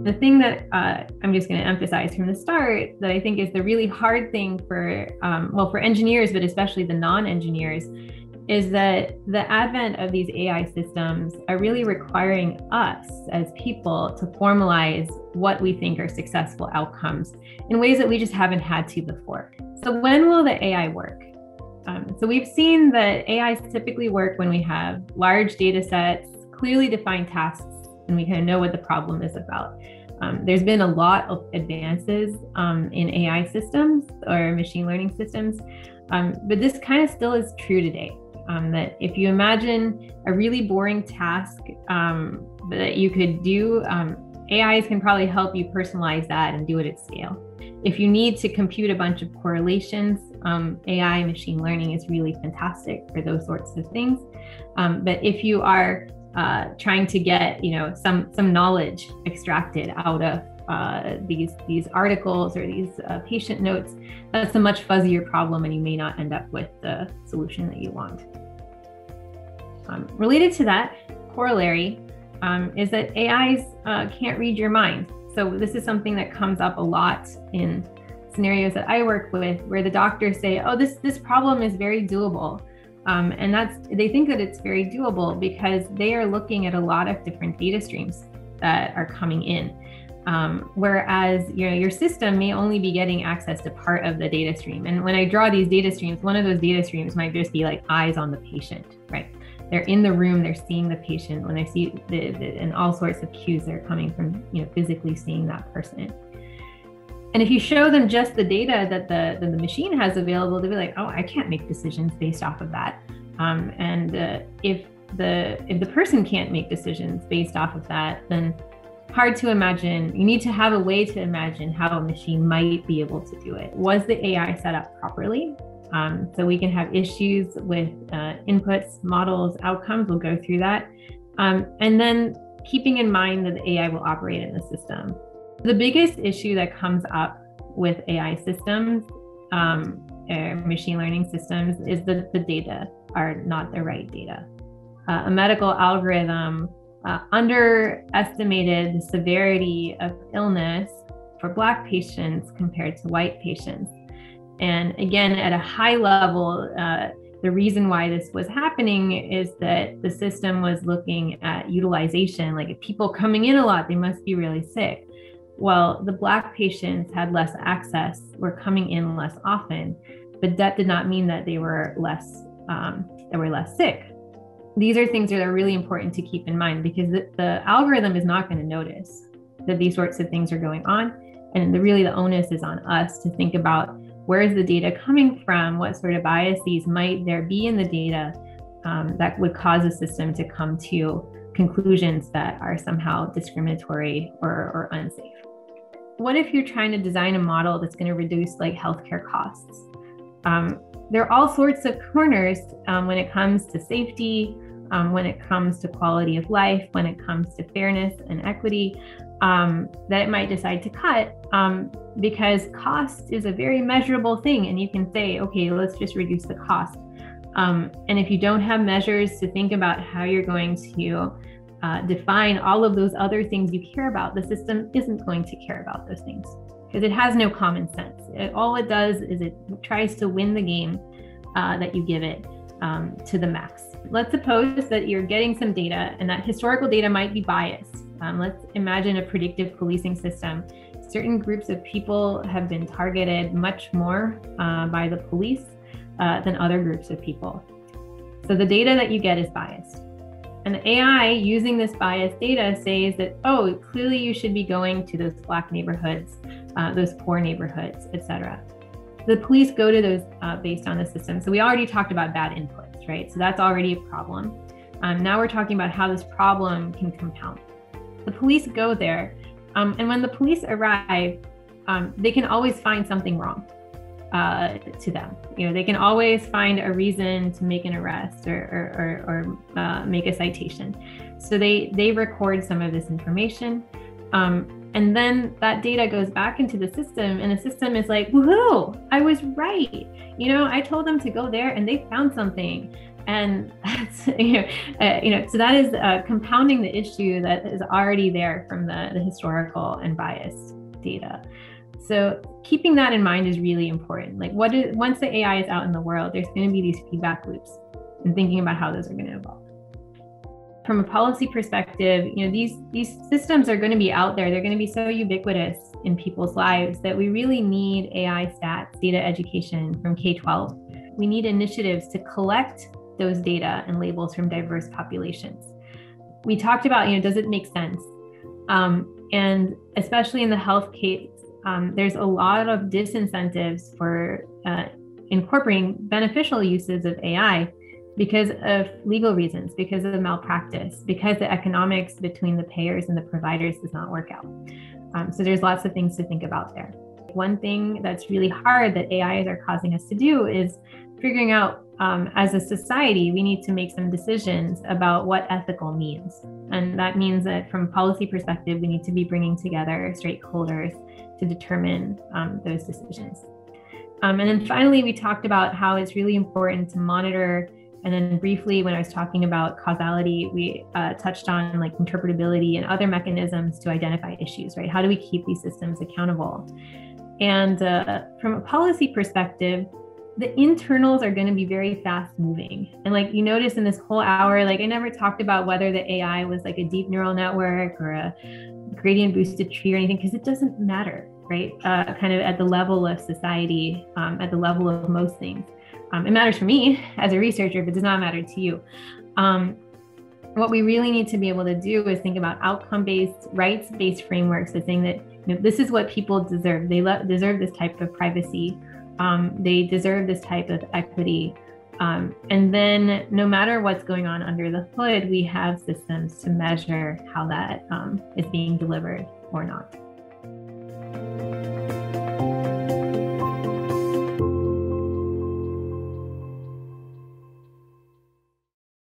The thing that I'm just going to emphasize from the start that I think is the really hard thing for, well, for engineers, but especially the non-engineers, is that the advent of these AI systems are really requiring us as people to formalize what we think are successful outcomes in ways that we just haven't had to before. So when will the AI work? So we've seen that AIs typically work when we have large data sets, clearly defined tasks, and we kind of know what the problem is about. There's been a lot of advances in AI systems or machine learning systems, but this kind of still is true today. That if you imagine a really boring task that you could do, AIs can probably help you personalize that and do it at scale. If you need to compute a bunch of correlations, AI machine learning is really fantastic for those sorts of things. But if you are trying to get, some knowledge extracted out of these articles or these patient notes, that's a much fuzzier problem, and you may not end up with the solution that you want. Related to that, corollary is that AIs can't read your mind. So this is something that comes up a lot in scenarios that I work with, where the doctors say, "Oh, this problem is very doable." And they think that it's very doable because they are looking at a lot of different data streams that are coming in. Whereas your system may only be getting access to part of the data stream. And when I draw these data streams, one of those data streams might just be like eyes on the patient, right? They're in the room, they're seeing the patient. When they see and all sorts of cues that are coming from physically seeing that person. And if you show them just the data that the machine has available, they'll be like, "Oh, I can't make decisions based off of that." If the person can't make decisions based off of that, then hard to imagine. You need to have a way to imagine how a machine might be able to do it. Was the AI set up properly? So we can have issues with inputs, models, outcomes. We'll go through that. And then keeping in mind that the AI will operate in the system. The biggest issue that comes up with AI systems, machine learning systems, is that the data are not the right data. A medical algorithm underestimated the severity of illness for Black patients compared to white patients. And again, at a high level, the reason why this was happening is that the system was looking at utilization. Like, if people coming in a lot, they must be really sick. Well, the Black patients had less access, were coming in less often, but that did not mean that they were less sick. These are things that are really important to keep in mind, because the algorithm is not going to notice that these sorts of things are going on. And really the onus is on us to think about, where is the data coming from? What sort of biases might there be in the data that would cause a system to come to conclusions that are somehow discriminatory or unsafe? What if you're trying to design a model that's going to reduce healthcare costs? There are all sorts of corners when it comes to safety, when it comes to quality of life, when it comes to fairness and equity, that it might decide to cut, because cost is a very measurable thing. And you can say, okay, let's just reduce the cost. And if you don't have measures to think about how you're going to define all of those other things you care about, the system isn't going to care about those things, because it has no common sense. All it does is it tries to win the game that you give it to the max. Let's suppose that you're getting some data, and that historical data might be biased. Let's imagine a predictive policing system. Certain groups of people have been targeted much more by the police than other groups of people. So the data that you get is biased. And the AI, using this biased data, says that, oh, clearly you should be going to those Black neighborhoods, those poor neighborhoods, etc. The police go to those based on the system. So we already talked about bad inputs, right? So that's already a problem. Now we're talking about how this problem can compound. The police go there, and when the police arrive, they can always find something wrong to them. They can always find a reason to make an arrest or make a citation. So they record some of this information, and then that data goes back into the system, and the system is like, woohoo, I was right. I told them to go there and they found something. And that's, so that is compounding the issue that is already there from the historical and biased data. So keeping that in mind is really important. Like once the AI is out in the world, there's going to be these feedback loops, and thinking about how those are going to evolve. From a policy perspective, these systems are going to be out there. They're going to be so ubiquitous in people's lives that we really need AI stats, data education from K-12. We need initiatives to collect those data and labels from diverse populations. We talked about, does it make sense? And especially in the health case, there's a lot of disincentives for incorporating beneficial uses of AI because of legal reasons, because of malpractice, because the economics between the payers and the providers does not work out. So there's lots of things to think about there. One thing that's really hard that AIs are causing us to do is figuring out, as a society, we need to make some decisions about what ethical means. And that means that from a policy perspective, we need to be bringing together stakeholders to determine those decisions. And then finally, we talked about how it's really important to monitor. And then briefly, when I was talking about causality, we touched on like interpretability and other mechanisms to identify issues, right? How do we keep these systems accountable? And from a policy perspective, the internals are going to be very fast moving. And like you notice in this whole hour, like I never talked about whether the AI was like a deep neural network or a gradient boosted tree or anything, because it doesn't matter, right? Kind of at the level of society, at the level of most things. It matters for me as a researcher, but does not matter to you. What we really need to be able to do is think about outcome-based, rights-based frameworks of saying that this is what people deserve. They deserve this type of privacy. They deserve this type of equity. And then no matter what's going on under the hood, we have systems to measure how that is being delivered or not.